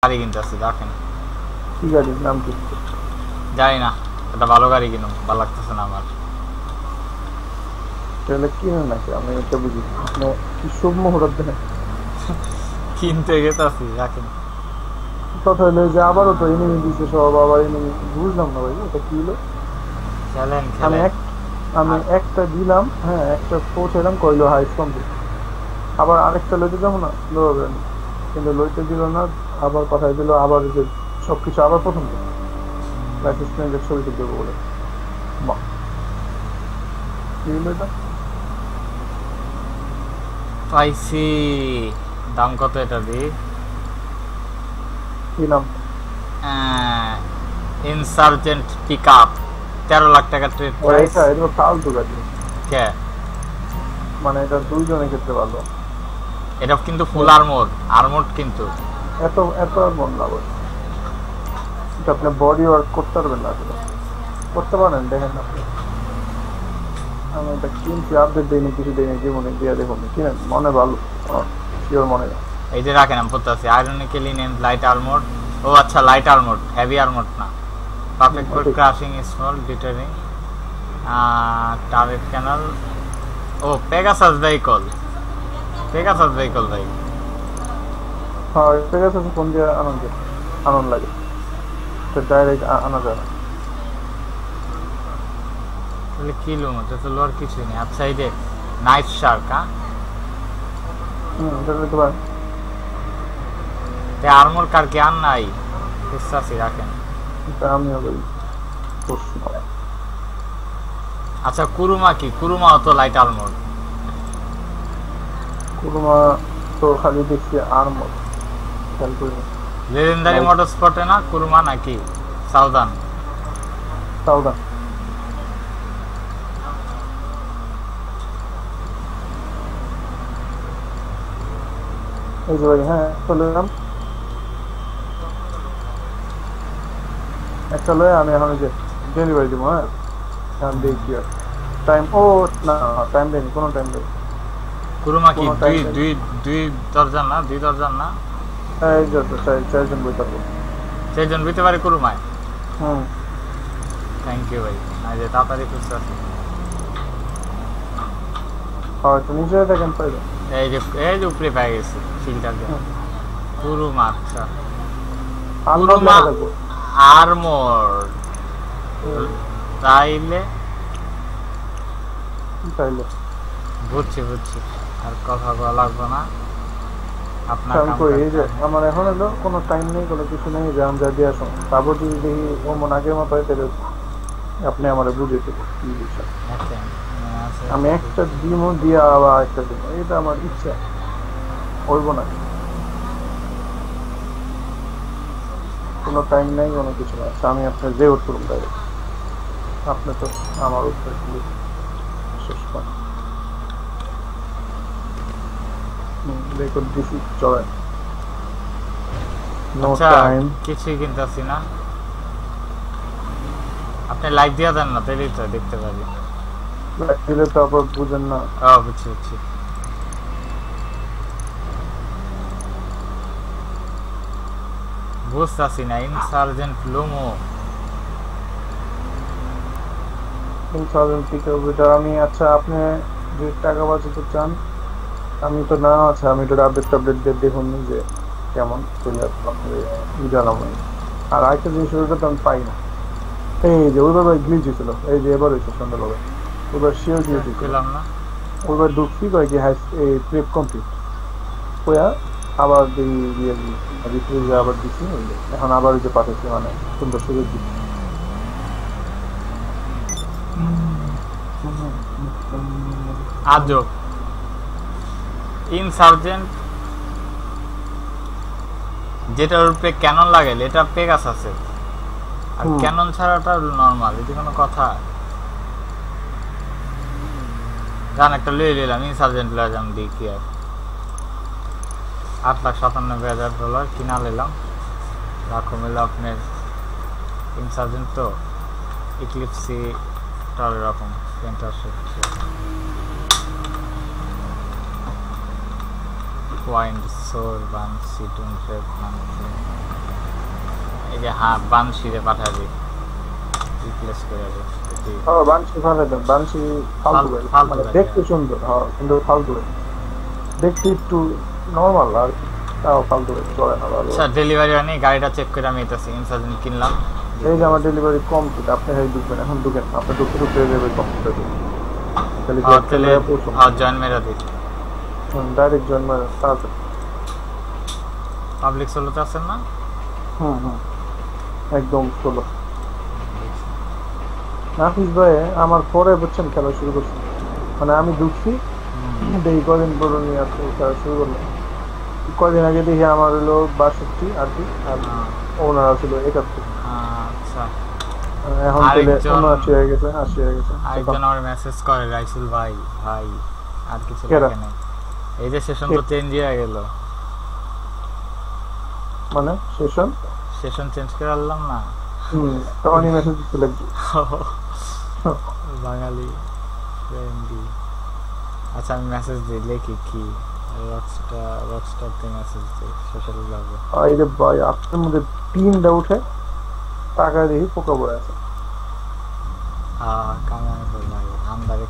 গাড়ি কিনতে আসছি দেখেন। কি গাড়ির নাম কি? জানি না, একটা ভালো গাড়ি কিনুন, ভালো লাগতেছে না আমার। তাহলে কিনে নাকি? আমি এটা বুঝি আপনি কি শুভ মুহূর্ত দেখেন। কিনতে গেতে আসছি দেখেন। কথা হলো যে আবারও তো এনিমি দিচ্ছে সব, আবার এনিমি বুঝলাম না ভাই এটা কি হলো। খেলেন আমি খেলেন। এক আমি একটা দিলাম, হ্যাঁ একটা পৌঁছাইলাম, কইলো হাইস কমপ্লিট। আবার আরেকটা লইতে যাবো না, লইবেন কিন্তু লইতে দিল না। আবার কথাই দিল আবার যে সবকিছু আবার প্রথম থেকে লাইসেন্স প্লেনের ছবি তুলতে হবে বলে। বাহ, কি হলো এটা? পাইছি। দাম কত এটা দি? কি নাম? ইনসার্জেন্ট পিক আপ, 13 লাখ টাকা ট্রেড ও প্রাইস। এটা এটা ফালতু গাড়ি, কে? মানে এটা দুইজনের ক্ষেত্রে ভালো। এটা কিন্তু ফুল আর্মোর, আর্মোর কিন্তু। এত এত আর মন না ভাই, এটা আপনি বডি ওয়ার্ক করতে পারবেন না আসলে। করতে পারেন দেখেন আপনি। আমি এটা কিনছি, আপডেট দিইনি, কিছু দিইনি, জীবনে দিয়ে দেখুন কিনেন, মনে ভালো, শিওর মনে না। এই যে রাখেন, আমি পড়তে আছি আয়রনিক্যালি নেমড লাইট আর্মোর। ও আচ্ছা, লাইট আর্মোর, হেভি আর্মোর না। Perfect for crushing small deterring target canal. ও পেগাসাস ভেহিকল, পেগাসাস ভেহিকল ভাই। হ্যাঁ ঠিক আছে, ফোন দিয়ে আনন্দ আনন্দ লাগে, ডাইরেক্ট আনা যায় না। তাহলে কি লুম, তো তো লোয়ার কিছুই নেই। আচ্ছা এই যে নাইফ শার্ক, হ্যাঁ এটা নিতে পারেন। তে আর্মোর কার কি আর নাই? বিশ্বাসই রাখেন। এটা আমিও বলি করছি না। আচ্ছা কুরুমা কি? কুরুমাও তো লাইট আর্মোর। কুরমা তো খালি দেখছি আর্মর, খেয়াল করিনি। লেজেন্ডারি মোটর স্পটে না কুরুমা নাকি সাউদার্ন? সাউদার্ন। এই যে ভাই, হ্যাঁ চলে এলাম, একটা লয়ে আমি এখন ওই যে ডেলিভারি দিব। হ্যাঁ এখন দেখি আর টাইম, ও না টাইম দেয়নি, কোনো টাইম দেয়নি। কুরুমা কি কোনো দুই টাইম দেয়নি। দুই দুই দরজান না, দুই দরজান না? এই যে তো চারজন বই থাকবো। সেইজন বুঝতে পারে কুরুমায়। হুম, থ্যাংক ইউ ভাই, এই যে তাড়াতাড়ি খুঁজতে আছি। হয়তো নিচে দেখেন পাইবেন। এই যে এই যে উপরে পেয়ে গেছি ফিল্টার দিয়ে। কুরুমা, আচ্ছা আনলক কুরুমা লেখা থাকবো। আর্মোর। তাইলে তাইলে বুঝছি বুঝছি, আর কথা বলা লাগবে না। আপনার আমি কাম কই এই করতে যে হবে। আমার এখন হলো কোনো টাইম নেই, কোনো কিছু নেই, যে আমি যা দিয়ে আসুন। তারপর যদি দেখি ও মন আগের মতো হয়, তাহলে আপনি আমার বুঝে দেবো কি বিষয়। দেখেন, আছে আমি একটা ডিমও দিয়ে আবার একটা দিব, এটা আমার ইচ্ছা, হইব না। কোনো টাইম নেই, কোনো কিছু না। আচ্ছা আমি আপনার যে উত্তর দেবো, আপনি তো আমার উত্তর শেষ করেন। রেকর্ড দিছি, চলেন। নো আচ্ছা টাইম। কিছুই কিনতেছি না। আপনি লাইভ দিয়ে দেন না, তাইলেই তো দেখতে পাবি। দিলে তো আবার বুঝেন না। ও বুঝছি বুঝছি। বুঝতেছি না। ইনসার্জেন্ট লুমো। এটা আমি, আচ্ছা আপনি যে টাকা বাঁচাতে চান, আমি তো না, আচ্ছা আমি তো আপডেট টাবলেট দিয়ে দেখুন যে কেমন করলে আপনার জানাবো। আর আরেকটা জিনিস ওটা তো আমি পাই না। এই যে ওইবার গ্লিচ হয়েছিল, এই যে এবার হয়েছে সন্ধ্যাবেলা, ওইবার শিওর গ্লিচ হয়েছিল। পেলাম না। ওইবার ঢুকছি কয় কি হাই এই ট্রিপ কমপ্লিট ওয়া আবার দিয়ে রিফ্রেশ আবার দিচ্ছি, এখন আবার ওই যে পাঠাচ্ছি, মানে সুন্দর সুযোগ দিচ্ছি। আজব। ইনসার্জেন্ট যেটার উপরে ক্যানন লাগে এটা পেগাস আছে, আর ক্যানন ছাড়াটা নর্মাল। এটি কোনো কথা? জান একটা লয়ে নিলাম, ইনসার্জেন্ট লয়ে যাম দেখি। আর $8,97,000 কিনা নিলাম। রাখো মিলে আপনার ইনসার্জেন্ট তো ইক্লিপসি টার এরকম সেন্টারশিপ পয়েন্ট সোর বান সিটুন ট্রেক যে হ্যাঁ বানশিরে পাঠাবি রিপ্লেস করে দে বানশি ফালে দেন, বানশি ফালতু গাড়ি, ফালতু মানে গাড়ি, দেখতে সুন্দর, কিন্তু ফালতু গাড়ি। দেখতে একটু নর্মাল আর কি, তাও ফালতু গাড়ি চলে না ভালো। আচ্ছা ডেলিভারি হয়নি, গাড়িটা চেক করে আমি এটাছি ইনসার্জেন্ট কিনলাম। এই যে আমার ডেলিভারি কমপ্লিট, আপনি ঢুকবেন, এখন ঢুকেন, আপনি ঢুকতে ডেলিভারি কমপ্লিট হয়ে যাবে। তাহলে জয়েন মেরা দিই, ডাইরেক্ট জয়েন মানে তাড়াতাড়ি। পাবলিক সোলোতে আছেন না? একদম ষোলো। নাফিস ভাই আমার পরে বুঝছেন খেলা শুরু করছে, মানে আমি ঢুকছি দেখি কদিন পর নিয়ে আসতে খেলা শুরু করলো। কদিন আগে দেখি আমার হলো 62 আর কি, আর ওনারা ছিল 71। আচ্ছা এখন পেলে 79 হয়ে গেছে, 80 হয়ে গেছে। আরেকজন আমার মেসেজ করে রাইসুল ভাই ভাই আর কিছু লাগে না, এই যে সেশন তো চেঞ্জ হয়ে গেল। মানে সেশন চেঞ্জ করে আনলাম না, তখনই মেসেজ দিছিল বাঙালি ফ্রেন্ডলি। আচ্ছা আমি মেসেজ দিই, লিখি কি রকস্টার তে মেসেজ দিই সোশ্যাল ব্লগে। এই যে ভাই আপনার মধ্যে পিনটা উঠে টাকা দেখি পোকা পড়ে আছে। কামাই তো ভাই আমদারে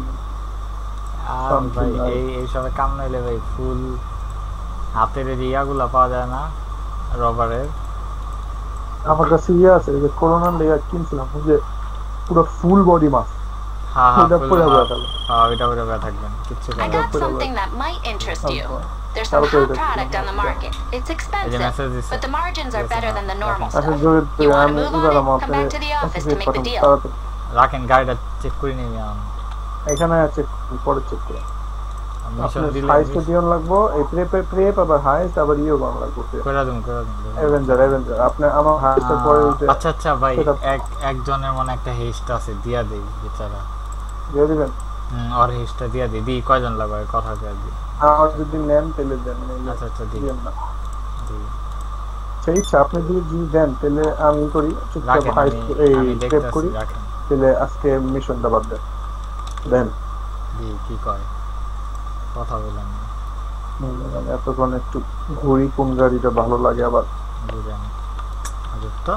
আর ভাই এই সবে কাম নাইলে ভাই ফুল হাতের রিয়াগুলা পাওয়া যায় না রবারের। আমার কাছে ইয়ে আছে, যে করোনার লেয়ার কিনছিলাম, যে পুরো ফুল বডি মাস্ক। ওইটা পরে থাকবেন কিচ্ছু I got something that might interest you. There's some hot product on the market. It's expensive, but the margins are better than the normal stuff. You want to move on it? Come back to the office to make the deal. রাখেন গাড়িটা check করে নিবি এখানে আছে, পরে check করে highest দিয়ন লাগবো, এই প্রেপ আবার হাইস্ট আবার ইও বাং লাগবো করে দিন অ্যাভেঞ্জার আপনি আমার হাইস্টের পরে উঠে। আচ্ছা ভাই একজনের মনে একটা হেস্ট আছে, দিয়া দেই বেচারা, দিয়ে দিবেন। আর হেস্টটা দিয়া দিই কয়জন লাগবে কথা দিয়ে দিই। আর যদি নেন তাহলে দেন, আচ্ছা দিবেন না সেই ইচ্ছা, আপনি যদি দেন তাহলে আমি করি চুপচাপ হাইস্ট এই প্রেপ করি, তাহলে আজকে মিশনটা বাদ দেন কি কয় কথা বললাম এতক্ষণ একটু ঘুরি কোন গাড়িটা ভালো লাগে আবার বুঝেন তো।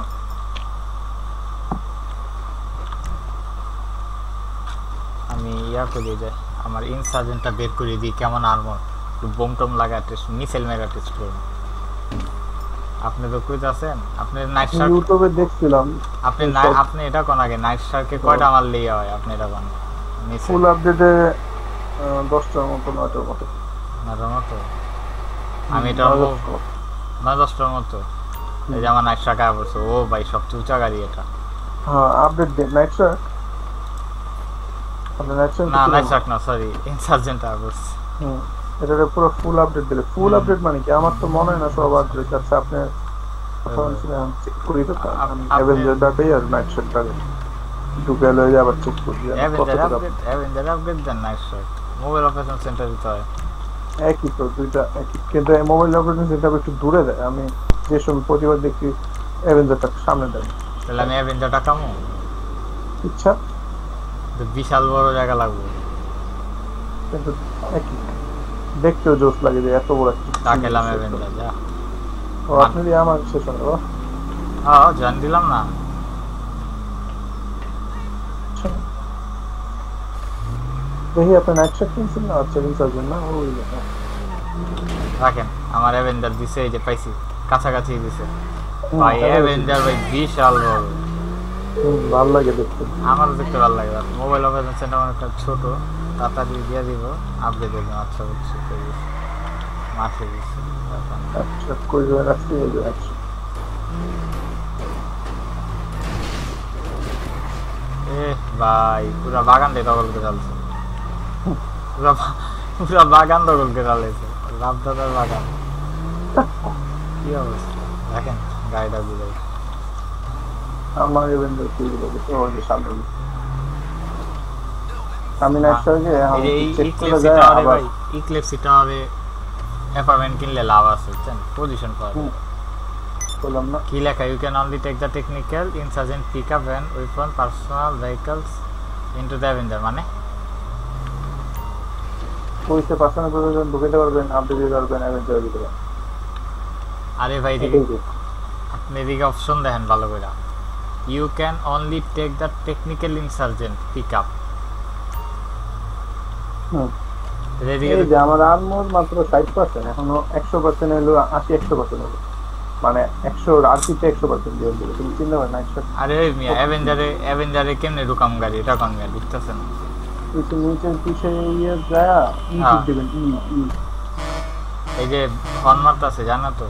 আমি ইয়া করি যে আমার ইনসার্জেন্টটা বের করে দিই, কেমন আর্মর একটু বোম টোম লাগা টেস্ট, মিসাইল মেগা টেস্ট করুন। আপনি তো কইতে আছেন আপনি নাইট শার্ক ইউটিউবে দেখছিলাম, আপনি এটা কোন আগে নাইট শার্কে কয়টা মার লিয়া হয় আপনি এটা কোন ফুল আপডেটে 10টার মতো 9টার মতো আমি এটা 10টার মতো। এই যে আমার নাইট শার্ক আয়া পড়ছে, ও ভাই সবচেয়ে উঁচা গাড়ি এটা। আপডেট দেন নাইট শার্ক, আপনি নাইট শার্ক না সরি ইনসার্জেন্ট আয়া পড়ছে। এটা পুরো ফুল আপডেট দিলে, ফুল আপডেট মানে কি আমার তো মনে হয় না সব আপডেট আছে। আপনি চেক করি তো অ্যাভেঞ্জার ডাটাই আর নাইট শার্ক ডাটা ঢুকে লয়ে আবার চেক করি। অ্যাভেঞ্জার আপডেট দেন Nightshark mobile operation centre দিতে হয় একই তো দুইটা একই, কিন্তু মোবাইল অপারেশন সেন্টার একটু দূরে দেয়। আমি যে সময় প্রতিবার দেখি অ্যাভেঞ্জারটা সামনে দেয়, তাহলে আমি অ্যাভেঞ্জারটা কামো ইচ্ছা বিশাল বড় জায়গা লাগবে, কিন্তু একই দেখতেও জোস লাগে যে এত বড় একটা তাকেলাম অ্যাভেঞ্জার যা। ও আপনি দিয়ে আমার শেষ হলো, জান দিলাম না। দেখি আপনি নাইট শার্ট কিনছেন না, আচ্ছা ইনসার্জেন্ট না ওই রাখেন আমার অ্যাভেঞ্জার দিছে, এই যে পাইছি কাছাকাছি দিছে ভাই অ্যাভেঞ্জার ভাই বিশাল বড়, ভালো লাগে দেখতে, আমারও দেখতে ভালো লাগে। মোবাইল অপারেশন সেন্টার অনেকটা ছোট, তাড়াতাড়ি দিয়ে দিব আপডেট দিয়ে দিন। আচ্ছা বুঝছি মাঠে দিচ্ছি আচ্ছা কই যাবেন আজকে আচ্ছা। ভাই পুরা বাগান দিয়ে দখল করে চালছে, পুরা বাগান দখল করে চালাইছে, রামদাদার বাগান। কি অবস্থা দেখেন গাড়িটা বুঝাই আমার এভেঞ্জার কি বলে তো ওই সামনে আমি নেক্সট আগে চেক করে যাই। আবার ইক্লিপসি টাওয়ারে অ্যাপার্টমেন্ট কিনলে লাভ আছে বুঝছেন, পজিশন পাওয়া যায়। বললাম না কি লেখা, you can only take the technical Insurgent pick up and weapon personal vehicles into the Avenger, মানে কইতে পার্সোনাল প্রয়োজন ঢুকাতে পারবেন, আপনি দিতে পারবেন অ্যাভেঞ্জার ভিতরে। আরে ভাই আপনি এদিকে অপশন দেখেন ভালো করে you can only take the technical Insurgent pick up এই যে আমার আর্মর মাত্র 60% এখনো 100% হলো 80-100% হলো মানে 100 আরপিতে 100% দিয়ে দিল তুমি চিন্তা করো না 100 আরে ওই মিয়া অ্যাভেঞ্জারে কেমনে ঢুকাম গাড়ি এটা কোন মিয়া ঢুকতেছেন কিছু নিচের পিছে ইয়ে যায় ই দিবেন ই এই যে হর্ন মারতাছে জানা তো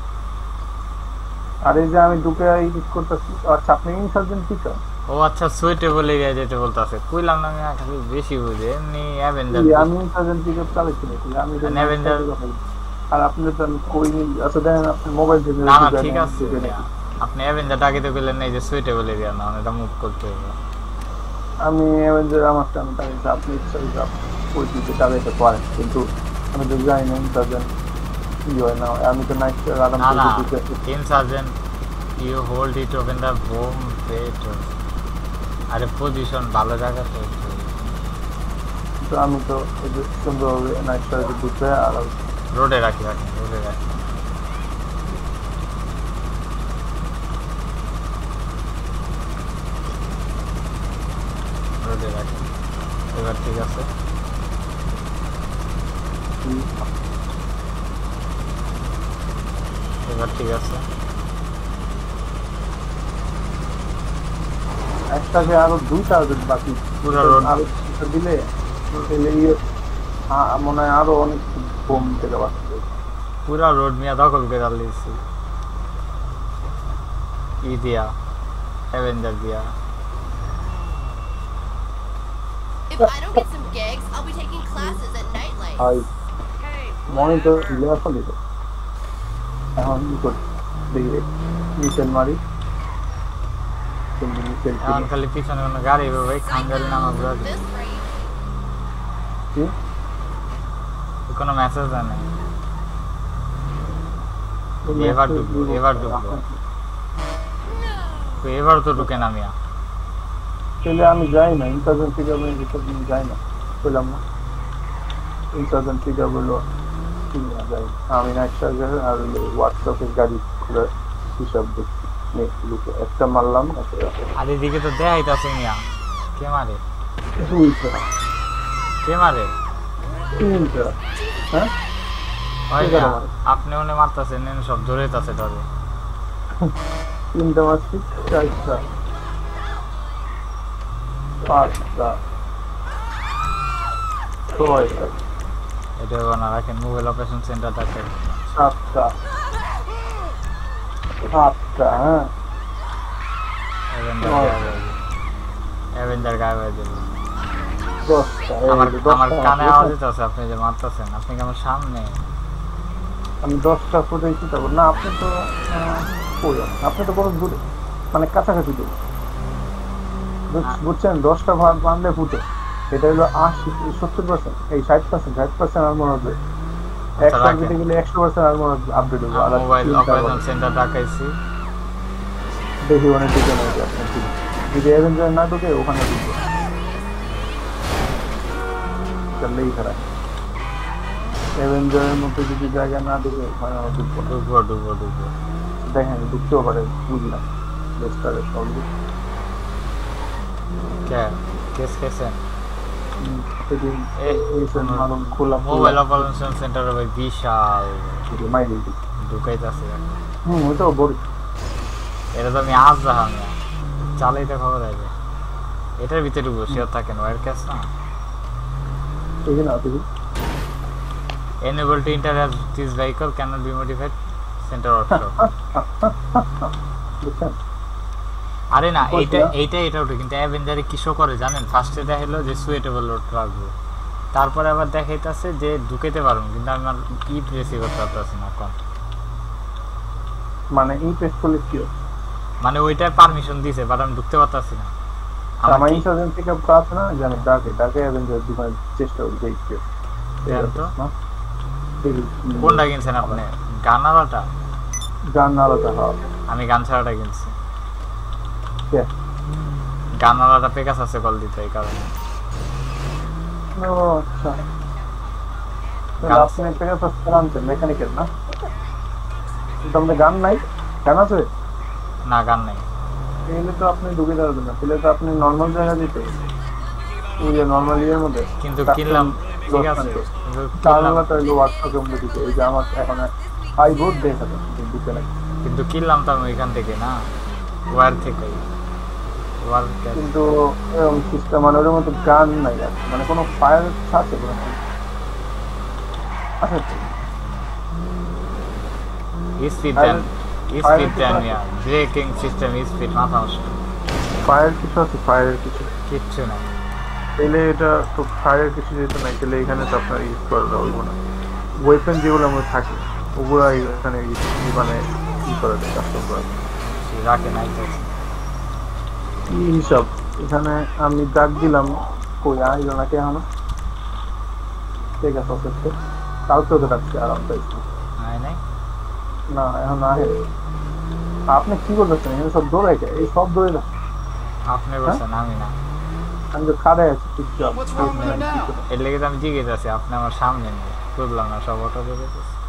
আর এই যে আমি ঢুকে ইডিট করতেছি আচ্ছা আপনি ইনসার্জেন্ট পিক আপ ও আচ্ছা সুইটেবল এরিয়া যেতে বলতাছে কইলাম না মিয়া খালি বেশি বুঝে এমনি অ্যাভেঞ্জার আমি ইনসার্জেন্ট পিক আপ চালাচ্ছি না আমি অ্যাভেঞ্জার আর আপনি তো কই আচ্ছা দেখেন আপনি মোবাইল দিয়ে না না ঠিক আছে আপনি অ্যাভেঞ্জার আগে তো বললেন না এই যে সুইটেবল এরিয়া না এটা মুভ করতে হবে আমি অ্যাভেঞ্জার আমার টাইম তাই আপনি ইচ্ছা ওই দিকে চালাতে পারেন কিন্তু আমি তো জানি না ইনসার্জেন্ট কি হয় না আমি তো নাইট আরাম না করে দিতে Insurgent you hold it open the bomb bay আরে পজিশন ভালো জায়গা তো আমি তো সুন্দরভাবে নাইট করে দিতে আর রোডে রাখি এবার ঠিক আছে একটাকে আরো দুইটা বাকি পুরো রোড আরো দিলে মনে হয় আরো অনেক বোম থেকে বাঁচবে পুরা রোড মিয়া দখল করে লিয়েছি ই দিয়া অ্যাভেঞ্জার দিয়া If I don't get some gigs, I'll be taking classes at Nightlight. Monitor layer ফলে এখন কি করি দেখি মিশন মারি এখন খালি পিছনে কোনো গাড়ি ভাই খাঙ্গাল নামা কোনো মেসেজ নেই এবার তো ঢুকে না মিয়া তাহলে আমি যাই না ইনসার্জেন্ট পিক আপে যাই না বললাম না ইনসার্জেন্ট পিক আপ হলো যাই আমি নাইট সার্জার আর হোয়াটসঅ্যাপের গাড়ি খুলে হিসাব দেখছি একটা মারলাম আর এদিকে তো দেখাইতাছে মিয়া কে মারে হ্যাঁ আপনি মনে মারতেছেন সব ধরেইতাছে তাহলে 3টা মারছি 4টা 5টা 6টা এটা না রাখেন মোবাইল অপারেশন সেন্টারটাকে 7টা 8টা হ্যাঁ অ্যাভেঞ্জার গায়েব হয়ে যাবে 10টা আমার কানে আওয়াজ হইতাছে আপনি যে মারতেছেন আপনি কি আমার সামনে আমি 10টা ফুটেছি তারপর না আপনি তো আপনি তো বড় দূরে মানে কাছাকাছি দূর বুঝছেন 10টা বানলে ফুটে এটা হলো 70% এই 60% আর মনে হবে 100 দিতে গেলে 100% আর মনে হবে আপডেট হবে আর মোবাইল অপারেশন সেন্টার ডাকাইছি দেখি অনেক দিকে না আপনি যদি অ্যাভেঞ্জার না ঢোকে ওখানে ঢুকবে চললেই খারাপ অ্যাভেঞ্জারের মধ্যে যদি জায়গা না ঢুকে ওখানে ঢুকবো দেখেন ঢুকতেও পারে বুঝলাম লেস্টারের সঙ্গে কেস কেসে খোলা মোবাইল অপারেশন সেন্টার ভাই বিশাল মাইলি ঢুকাইতেছে ওইটাও বড় এটা তো আমি আজ রাখা চালাইতে খবর আছে এটার ভিতরে বসে থাকেন ওয়ার ক্যাশ না এই না তুমি enable to interact with this vehicle cannot be modified center workshop আরে না এটা ওটা কিন্তু অ্যাভেঞ্জারে কিসো করে জানেন ফার্স্টে দেখাইলো যে সুইটেবল রোড রাখবো তারপরে আবার দেখাইতাছে যে ঢুকেতে পারুন কিন্তু আমি আর ই প্রেসই করতে পারতেছি না এখন মানে ই প্রেস করলে কি মানে ওইটার পারমিশন দিয়েছে বাট আমি ঢুকতে পারতাছি না আমার ইনসার্জেন্ট থেকে কাজ না জানি ডাকে অ্যাভেঞ্জার দিবার চেষ্টা করতে দেখতে তো কোনটা কিনছেন আপনি গানালাটা হ্যাঁ আমি গান ছাড়াটা কিনছি গানালাটা পেকাস আছে কল দিতে এই কারণে ও আচ্ছা আপনি পেকাস আনছেন মেকানিকের না তোমাদের গান নাই গান আছে না গান নাই। এখানে তো আপনি ঢুকে যাবেন না, তাহলে তো আপনি নর্মাল জায়গা দিতে ওই যে নর্মাল ইয়ের মধ্যে কিন্তু কিনলাম ঠিক আছে, চার্জারটা হলো ওয়ার্কশপের মধ্যে দিতে। এই যে আমার এখন হাই বোর্ড দেখা যাচ্ছে দিতে লাগে, কিন্তু কিনলাম তো আমি ওইখান থেকে না, ওয়ার থেকে ওয়ার। কিন্তু এরকম সিস্টেম মানে ওর মতো গান নাই আর মানে কোনো ফায়ার আছে কোনো আচ্ছা স্পিড দেন, স্পিড দেন ইয়া, ব্রেকিং সিস্টেম স্পিড মাথা নষ্ট। ফায়ার কিছু আছে? ফায়ারের কিছু কিচ্ছু নাই। তাহলে এটা তো ফায়ারের কিছু যেহেতু নাই, তাহলে এখানে তো আপনার ইউজ করা যাবে না। ওয়েপেন যেগুলো আমার থাকে ওগুলো এখানে মানে ই করা যায়, কাস্টম করা যায়। রাখে নাই তো কি হিসাব? এখানে আমি ডাক দিলাম, কই আইলো নাকি এখনো? ঠিক আছে অসুস্থ, কালকে তো ডাকছি আর আপনার নাই নাই। না এখন আহে। আপনি কি করতেছেন? এখানে সব দৌড়াই যায়, এই সব দৌড়ে যাচ্ছে। আপনি বলছেন আমি না, আমি তো খাড়াই আছি চুপচাপ। এর লেগে তো আমি জিজ্ঞেস আছি, আপনি আমার সামনে নেই, বুঝলাম না সব অটো করে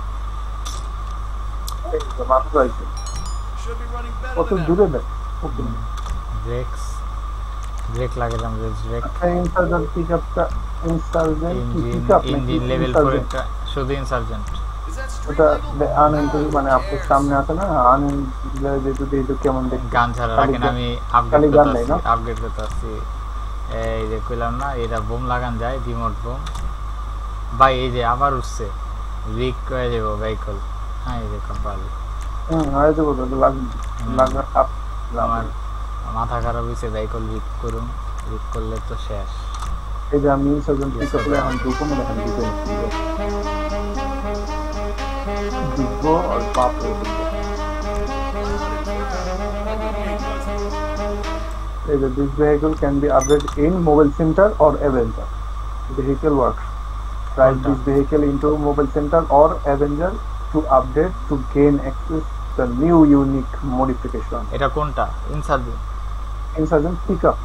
মাত্র আইছে, কত দূরে দেয়। ব্রেকস, ব্রেক লাগালাম, ব্রেক ইনসার্জেন্ট পিকআপটা, ইনসার্জেন্ট পিকআপ ইঞ্জিন লেভেল 4 একটা শুধু ইনসার্জেন্ট। ওটা আনএন্ট্রি মানে আপনার সামনে আছে না, আনএন্ট্রি যেহেতু কেমন দেখতে গান ছাড়া রাখেন, আমি আপগ্রেড করতে আসছি। এই যে কইলাম না এটা বোম লাগান যায়, রিমোট বোম ভাই। এই যে আবার উঠছে, উইক করে দেবো ভেহিকল। হ্যাঁ এই যে কপাল হয়তো লাগা আপ আমার মাথা খারাপ হয়েছে, ভেহিকল উইক করুন, উইক করলে তো শেষ। এই যে আমি ইনসার্জেন্ট পিকআপে এখন ঢুকবো না, দেখেন ঢুকবো আর বাপ this vehicle can be upgraded in mobile center or Avenger. Vehicle works. Drive this vehicle into mobile center or Avenger to update to gain access the new unique modification. এটা কোনটা? Insurgent pickup.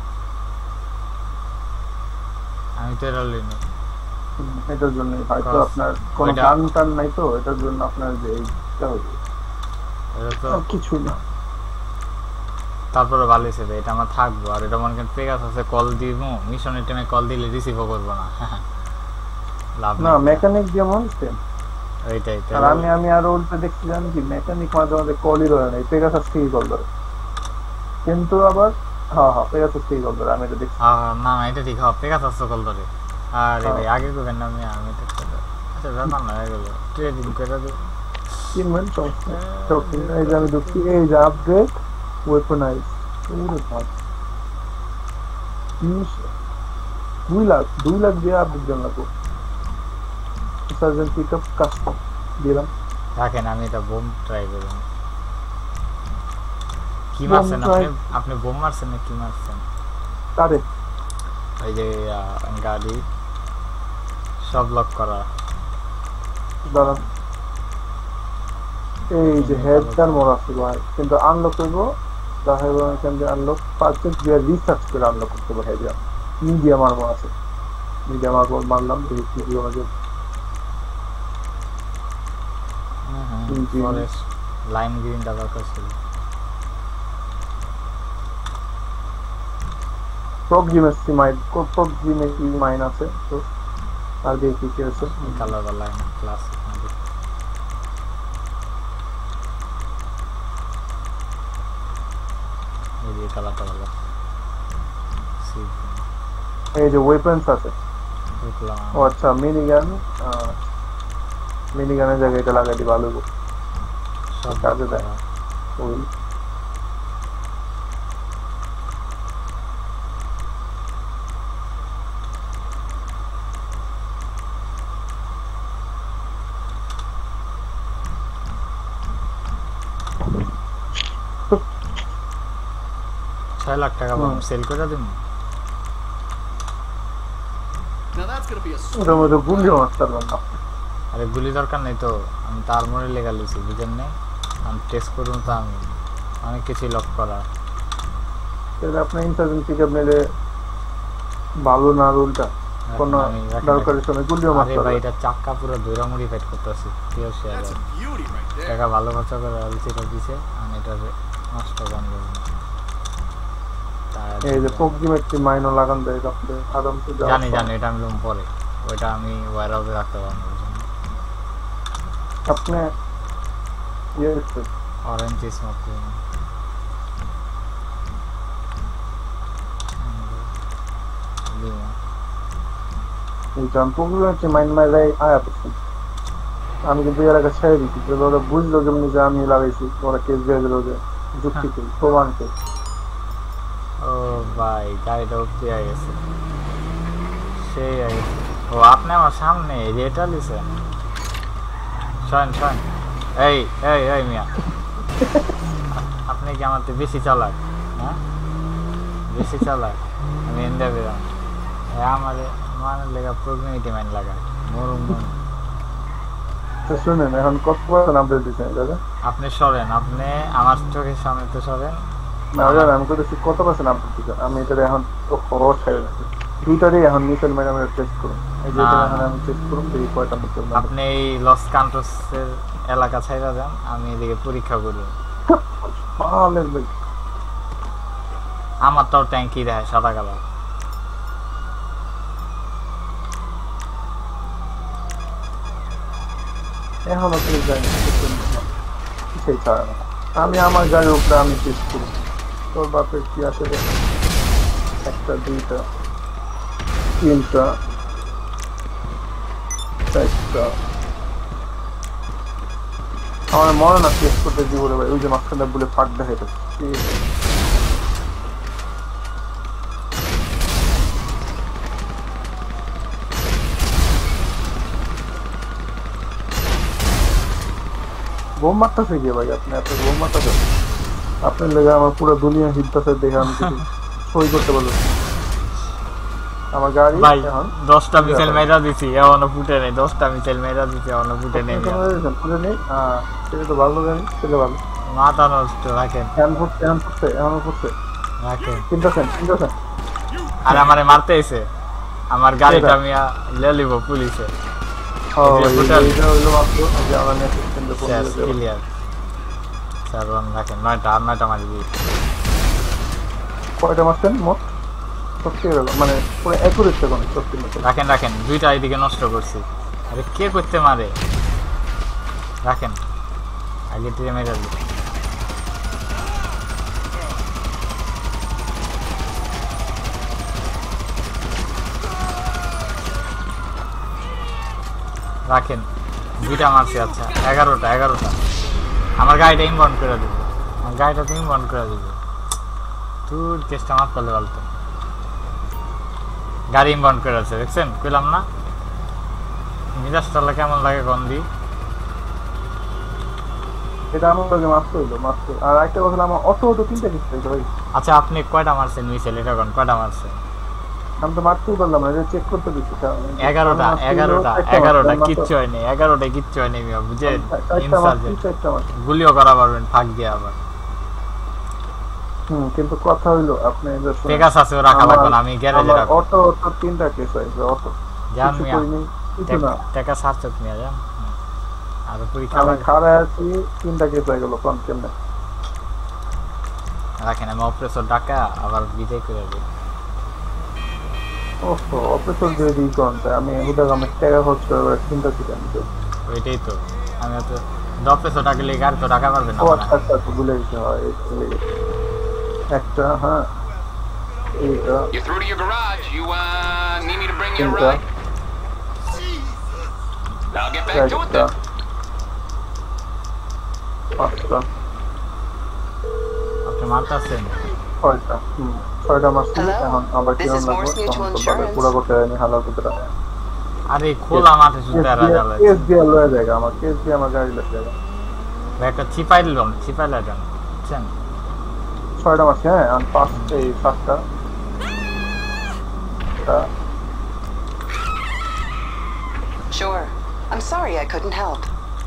আমি তো এটা লইনি। এটার জন্য হয়তো আপনার কোনো গান টান নাই তো, এটার জন্য আপনার যে এইটা হবে এটা তো কিছু না। তারপরে ভালো হিসেবে এটা আমার থাকবো। আর এটা মনে করেন পেগাস আছে, কল দিব মিশনের টাইমে, কল দিলে রিসিভও করবো না। লাভ না মেকানিক যেমন সেম এইটাই। আর আমি আরো উল্টো দেখছি, জানি কি মেকানিক মাঝে মাঝে কলই ধরে না, পেগাসাস থেকে কল ধরে, কিন্তু আবার হ্যাঁ পেগাসাস থেকে কল ধরে। আমি এটা দেখছি। না এটা ঠিক হবে, পেগাস আছে কল ধরে। আর এই আগে করবেন না, আমি তো আচ্ছা ব্যাপার না, এগুলো ট্রেডিং করে দেবো। তিন মিনিট এই যে আমি ঢুকছি, এই যে আপডেট ওয়েপনাইজ পুরো ভাগ 2 লাখ দিয়ে আপডেট দেন লাগবো। সার্জেন্ট পিকআপ কাস্টম দিলাম। রাখেন আমি এটা বোম ট্রাই করব। কি মারছেন আপনি বোম মারছেন না কি মারছেন? কারে? এই যে গাড়ি সব লক করা। দাঁড়ান, এই যে হেডটার মোড় আছে ভাই, কিন্তু আনলক করবো তাহলে এখান থেকে আনলক পারচেজ দিয়ে রিসার্চ করে আনলক করতে হবে। হেড মিডিয়াম আর্মর আছে, মিডিয়াম আর্মর মারলাম, দেখি কি কি আমাদের ফরেস্ট লাইন গ্রিন দরকার ছিল। প্রক্সিমেসি মাইন আছে তো, আর দেখি কি আছে কালার লাইন ক্লাস। এই যে কালারটা ভালো। এই যে ওয়েপন্স আছে। ও আচ্ছা, মিনিগান, মিনিগানের জায়গায় এটা লাগাই দিবা, ভালো সব কাজে দেয়। ওই লাখ টাকা সেল করে দিন। ওটার মধ্যে গুলি মারতে পারবেন না। আরে গুলি দরকার নেই তো, আমি তার মনে লেখা লিখছি বুঝেন নাই, আমি টেস্ট করুন তো, আমি অনেক কিছু লক করা। আপনার ইনসার্জেন্ট পিকআপ নিলে ভালো না, উল্টা কোনো দরকারের সময় গুলিও মারতে পারবেন। ভাই এটা চাক্কা পুরো দৈরা মডিফাইড করতেছি, টাকা ভালো খরচা করে আলসিটা দিছে, আমি এটা নষ্ট করব এই যে প্রক্রিমেটটি মাইনো লাগান দেয় আপনি আরামসে যাও জানি এটা আমি লুম পরে ওইটা আমি ওয়্যারহাউসে রাখতে পারবো আপনি অরেঞ্জ স্মোক এই প্রক্রিমেটটি মাইন মাইলাই আয়া পড়ছেন আমি কিন্তু এর আগে ছেড়ে দিচ্ছি ওরা বুঝলো যেমনি যে আমি লাগাইছি ওরা কেস দিয়ে দিল যে যুক্তি করি প্রমাণ করি ও ভাই গাড়িটা উঠতে গেছে সেই ও আপনি আমার সামনে রেটা লিছেন শোন এই মিয়া আপনি কি আমার তো বেশি চালাক হ্যাঁ বেশি চালাক আমি এনে বেরাম আমার মানে লেগা প্রোগ্রামিটি মাইন লাগা মরুম শুনেন এখন কত পার্সেন্ট আপডেট দিচ্ছেন দাদা আপনি সরেন আপনি আমার চোখের সামনে তো সরেন না আমি কইতেছি কত পার্সেন্ট আপডেট দিচ্ছেন আমি এটা এখন তো খরচ ছেড়ে রাখি দুইটারই এখন মিসেল ম্যাডামের টেস্ট করুন এই যে এখন আমি টেস্ট করুন দেখি কয়টা মিসেল আপনি এই লস কান্ট্রোসের এলাকা ছাইরা দেন আমি এদিকে পরীক্ষা করব পালের ভাই আমারটাও ট্যাঙ্কি দেয় সাদা কালার এখন আপনি জানি সেই ছাড়া না আমি আমার গাড়ির উপরে আমি টেস্ট করি তোর বাপের কি আছে একটা দুইটা তিনটা চারটা আমার মনে না টেস্ট করতে দিব রে ভাই ওই যে মাঝখানটা বলে ফাঁক দেখাইতে বোম মারতেছে গিয়ে ভাই আপনি এত বোম মারতেছেন আপনার লেগে আমার পুরো দুনিয়া হিটতেছে দেখে আমি কিছু সই করতে পারবো আমার গাড়ি এখন 10টা মিসাইল মেরা দিছি এখনো ফুটে নেই 10টা মিসাইল মেরা দিছি এখনো ফুটে নেই ফুটে নেই সেটা তো ভালো গাড়ি সেটা ভালো মাথা নষ্ট রাখেন এখন ফুটছে রাখেন চিন্তাছেন আর আমারে মারতে এসে আমার গাড়িটা আমি লেলিব পুলিশে কয়টা মারছেন মোট মানে পুরো অ্যাকুরেট রাখেন দুইটা এদিকে নষ্ট করছি আরে কে করতে মারে রাখেন আগে টিরে মেরে রাখেন দুইটা মারছি আচ্ছা 11টা আমার গাড়িটা ইনবাউন্ড করে দেবো আমার গাড়িটা তো ইনবাউন্ড করে দেবো তোর কেসটা মাফ করলে বলতো গাড়ি ইনবাউন্ড করে আছে দেখছেন কইলাম না মিরাজটালা কেমন লাগে গন্ধি এটা আমার লগে মারতে হইলো আর একটা কথা আমার অটো তিনটা কিস্তি ভাই আচ্ছা আপনি কয়টা মারছেন মিসাইল এটা কোন কয়টা মারছেন আমি তো মারতেই পারলাম না চেক করতে দিচ্ছি 11টা কিচ্ছু হয়নি 11টায় কিচ্ছু হয়নি মিয়া বুঝেন গুলিও করা পারবেন ফাঁক দিয়ে আবার কিন্তু কথা হইলো আপনি পেগাস আছে রাখা লাগবে না আমি গ্যারেজে রাখব অটো তিনটা কেস হইছে অটো জান মিয়া টাকা সার্চত মিয়া জান আর পরীক্ষা আমি খাড়া আছি তিনটা কেস হয়ে গেল কোন কেমনে রাখেন আমি অপারেশন ডাকা আবার বিদায় করে দেব ওহো অপারেশন দিয়ে দিই কোনটা আমি হুদা গামের টাকা খরচ করে চিন্তা ছিল আমি তো ওইটাই তো আমি তো অপারেশন ডাকা লেগে আর তো টাকা পারবে না আচ্ছা তো ভুলে গেছি হয় একটা হ্যাঁ এইটা You're through to your garage. You need me to bring you a ride? I'll get back to it then. আপনি মারতেছেন ছয়টা মারছি এখন আবার কি পুরো করতে হয়নি হালাল করতে আরে খোলা মাঠে শুতে আর যাবে কেস দিয়ে লয়ে জায়গা আমার কেস দিয়ে আমার গাড়ি লয়ে জায়গা একটা চিপাই দিলাম বুঝছেন ছয়টা মারছি হ্যাঁ আর সাতটা Sure. I'm sorry I couldn't help.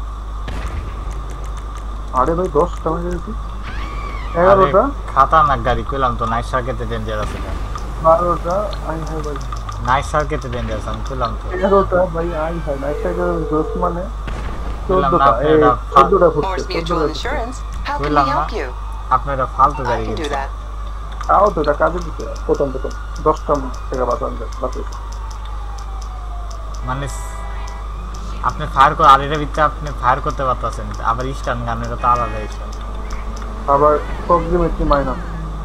আরে ভাই 10টা মারছি 11টা খাতারনাক গাড়ি কইলাম তো নাইট সার্কিটে ডেঞ্জারাস এটা 12টা আই হাই ভাই নাইট সার্কিটে ডেঞ্জারাস আমি কইলাম তো 11টা ভাই আই হাই নাইট সার্কিটের দোষ মানে 14টা 14টা Morse Mutual Insurance. How can we help you? আপনারা ফালতু I গাড়ি can do কিনছেন that. তাও তো এটা কাজে দিচ্ছে প্রথম 10টা টাকা বাঁচাইছে মানে আপনি ফায়ার করে আর এটা ভিতরে আপনি ফায়ার করতে পারতেছেন আবার স্টান গান এটা তো আলাদা স্টান আবার প্রক্সিমিটি মাইনাস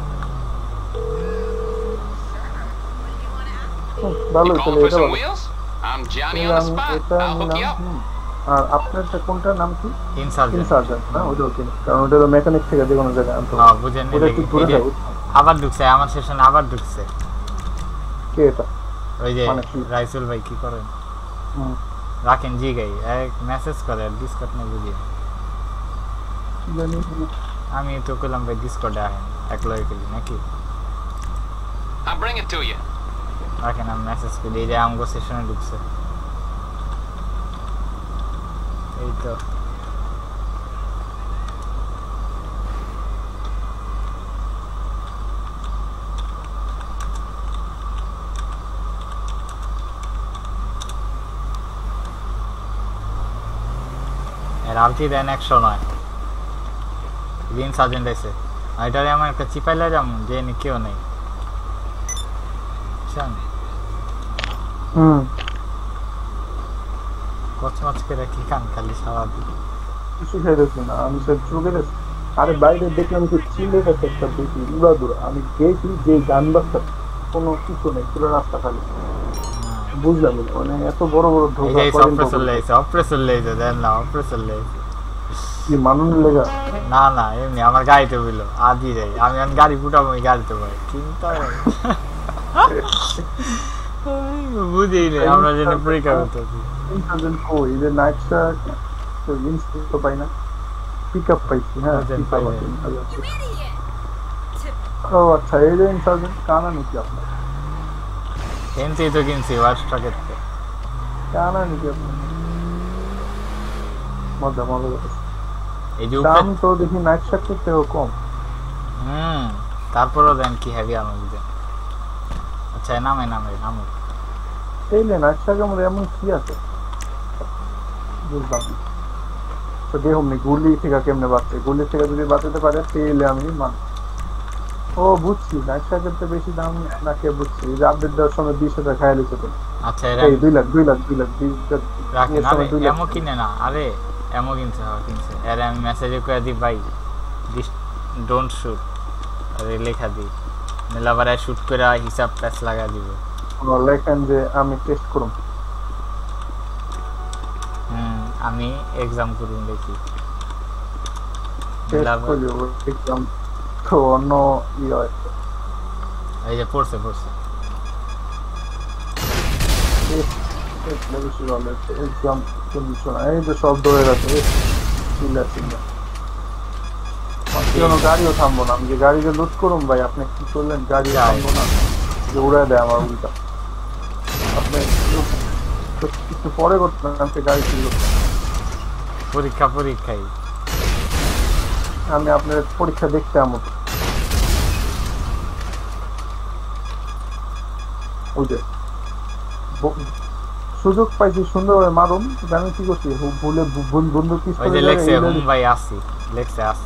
ভালো You চলে calling for এটা some ভালো wheels? I'm Johnny on the আমি spot. এটা I'll hook you নিলাম up. আর আপনারটা কোনটার নাম কি ইনসার্জেন্ট ইনসার্জেন্ট না ওটাও কিনি কারণ ওটা মেকানিক থেকে যে কোনো জায়গায় আনতে হ্যাঁ বুঝেন ওটা একটু দূরে যাও আবার ঢুকছে আমার সেশনে আবার ঢুকছে কে এটা ওই যে মানে কি? রাইসুল ভাই কি করেন হুম রাখেন জি গাই এক মেসেজ করে ডিসকার্ড না বুঝি জানি আমি তো কইলাম ভাই ডিসকার্ডে আহেন একলা করি নাকি I'll bring it to you. রাখেন আমি মেসেজ করি এই যে আমগো সেশনে ঢুকছে এই তো এর আলতি দেন 100 নয় দিন সার্জেন্ট আছে এটারে আমার একটা চিপাইলা যাম যে নি কেউ নেই বুঝছেন কচমচ করে কি কান খালি সারাদিন কিছু খাইতেছি না আমি সব চুকে গেছি আরে বাইরে দেখলাম যে চিলে গেছে একটা বেশি উড়াদুরা আমি গেছি যে যানবাহন কোনো কিছু নেই পুরো রাস্তা খালি বুঝলাম না, মানে এত বড় বড় এই ঢোকা যে করেন অপ্রেসর লেইছে দেন না অপ্রেসর লেইছে কি মানুষ লেগা না না এমনি আমার গাড়িতে বললো আদি যাই আমি এখন গাড়ি ফুটাবো ওই গাড়িতে পাই চিন্তা বুঝেই নেই আমরা যেন পরীক্ষা করতেছি ইনসার্জেন্ট কই এই যে নাইটটা তো জিনিস তো পাই না পিকআপ পাইছি হ্যাঁ Insurgent pick up পাইনি। আছে। ও আচ্ছা এই যে ইনসার্জেন্ট কানা নাকি আপনার কিনছি তো কিনছি ওয়াচ ট্রাকের কানা নাকি আপনার মজা মজা করতেছে। এই যে দাম উপরে তো দেখি নাইট শার্টের থেকেও কম তারপরেও দেন কি হেভি আমার বুঝেন আচ্ছা নামে এই যে নাইট শার্টের মধ্যে এমন কি আছে বুঝলাম না। তো দেখুন নি গুলি থেকে কেমনে বাঁচছে গুলি থেকে যদি বাঁচাতে পারে তাহলে আমি মান ও বুঝছি নাইট শার্টের তো বেশি দাম না কে বুঝছি এই যে আপডেট দেওয়ার সময় 20,000 খাইয়া লিখে তো আচ্ছা এরা এই 2 লাখ রাখেন আরে এমন কিনে না আরে এমন কিনছে কিনছে আরে আমি মেসেজে করে দিই ভাই দিস ডোন্ট শুট আরে লেখা দিই মেলাবারে শুট করে হিসাব প্যাচ লাগা দিব লেখেন যে আমি টেস্ট করুন আমি এক্সাম করুন দেখি টেস্ট করি এক্সাম তো অন্য হয় এই যে পড়ছে এক্সাম কন্ডিশন এই যে সব ধরে গেছে কোনো গাড়িও থামবো না আমি যে গাড়িকে লুট করুন ভাই আপনি কি করলেন গাড়ি থামবো না যে উড়ায় দেয় আমার উল্টা আপনি একটু পরে করতেন আপনি গাড়ি ছিল পরীক্ষাই আমি আপনার পরীক্ষা দেখতে আমার ওই যে সুযোগ পাইছি সুন্দরভাবে মারুন আমি কি করছি ভুলে বন্ধু কি ওই যে লেখছে মুম্বাই আসি লেখছে আসি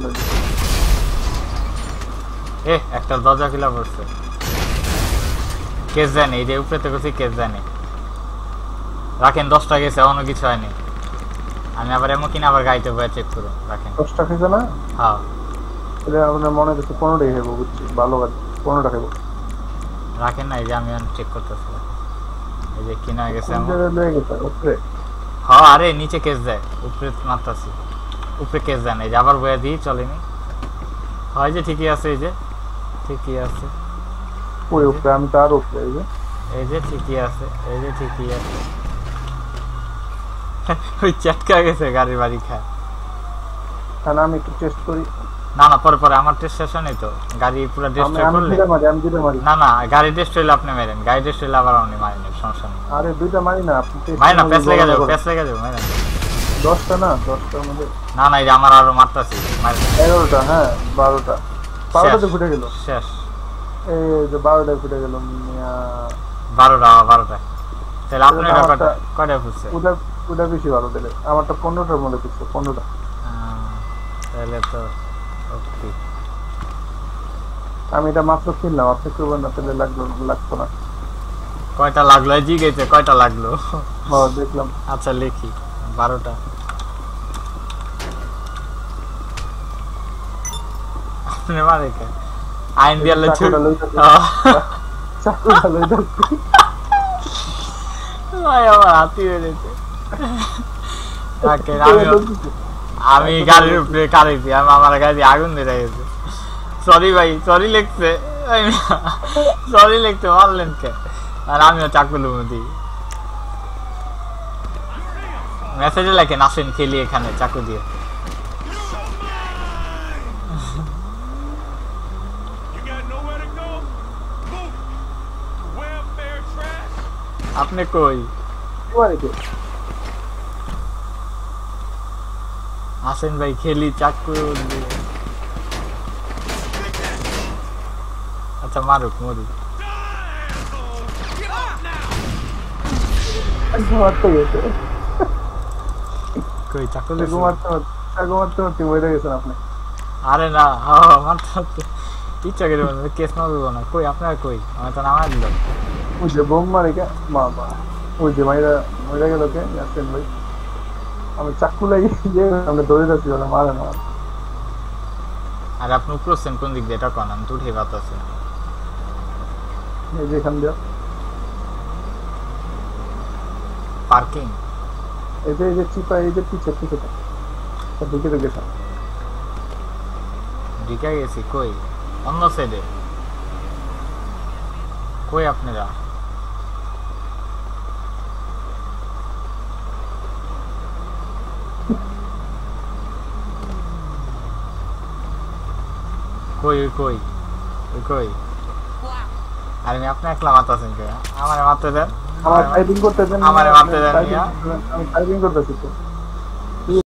একটা দরজা খোলা পড়ছে কেস জানে এই যে উপরে তো করছি কেস জানে রাখেন 10টা গেছে অন্য কিছু হয়নি আমি আবার এমন কিনা আবার গাড়িতে বয়ে চেক করুন রাখেন 10টা খেয়েছে না হ্যাঁ এটা আপনার মনে হচ্ছে 15টাই খাবো বুঝছি ভালো গাড়ি 15টা খাবো রাখেন না এই যে আমি চেক করতেছি এই যে কিনা হয়ে গেছে হ্যাঁ আরে নিচে কেস দেয় উপরে মারতাছি উপরে কেস দেয় না এই যে আবার বয়ে দিই চলেনি হয় যে ঠিকই আছে এই যে ঠিকই আছে ওই উপরে আমি তার উপরে এই যে ঠিকই আছে ওই চাটকা গেছে গাড়ির বাড়ি খায় কারণ আমি একটু টেস্ট করি না পরে আমার টেস্ট শেষ হয়নি তো গাড়ি পুরো টেস্ট করলে না গাড়ি টেস্ট হইলে আপনি মেরেন গাড়ি টেস্ট হইলে আবার আপনি মারেন সমস্যা নেই আরে দুইটা মারি না আপনি মারি না প্যাচ লেগে যাবে মারেন 10টা না 10টার মধ্যে না এই যে আমার আরো মারতাছি মারেন 11টা হ্যাঁ 12টা তো ফুটে গেল শেষ এই যে 12টা ফুটে গেল 12টা তাহলে আপনার ব্যাপারটা কয়টা ফুটছে ওটা বেশি ভালো দিলে আমারটা 15টার মধ্যে ফুটছে 15টা তাহলে তো ওকে আমি এটা মাত্র কিনলাম, আপনি করবেন না তাহলে লাগতো না। কয়টা লাগলো জিগেছে, কয়টা লাগলো? দেখলাম। আচ্ছা লিখি 12টা। আপনি মারে কে আইন দিয়ালে ছুট চাকুটা লই যাচ্ছি ভাই আমার হাতি হয়ে গেছে। আমি গাড়ির উপরে কারেছি, আমার গাড়ি আগুন ধরে গেছে। সরি ভাই, সরি লিখছে, সরি লিখতে মারলেন কে? আর আমিও চাকুলো দিই। মেসেজে লেখেন আসেন খেলি এখানে চাকু দিয়ে। আপনি কই আসেন ভাই খেলি চাকু দিয়ে। আচ্ছা মারুক মরুক। কই চাকু আরে না মারতে ইচ্ছা করে কেস মারবো না। কই আপনার কই? আমার তো নামাই দিল। ওই যে বোম মারে কে বাবা, ওই যে মাইরা মরে গেল কে আসেন ভাই। আমি চাকু লাগিয়ে আমরা দৌড়ে যাচ্ছি, ওরা মারে না। আর আপনি উপরছেন কোন দিক দিয়ে এটা কোন? আমি তো উঠে বাতাছি। এই যে এখান দিয়ে পার্কিং, এই যে চিপা, এই যে পিছে ঢুকে গেছে। ঢুকে গেছি কই? অন্য সাইডে। কই আপনারা? কই কই কই? আর আমি আপনি একলা মারতেছেন কে? আমারে মারতে দেন, আমার টাইপিং করতে দেন, আমারে মারতে দেন। আমি টাইপিং করতেছি তো।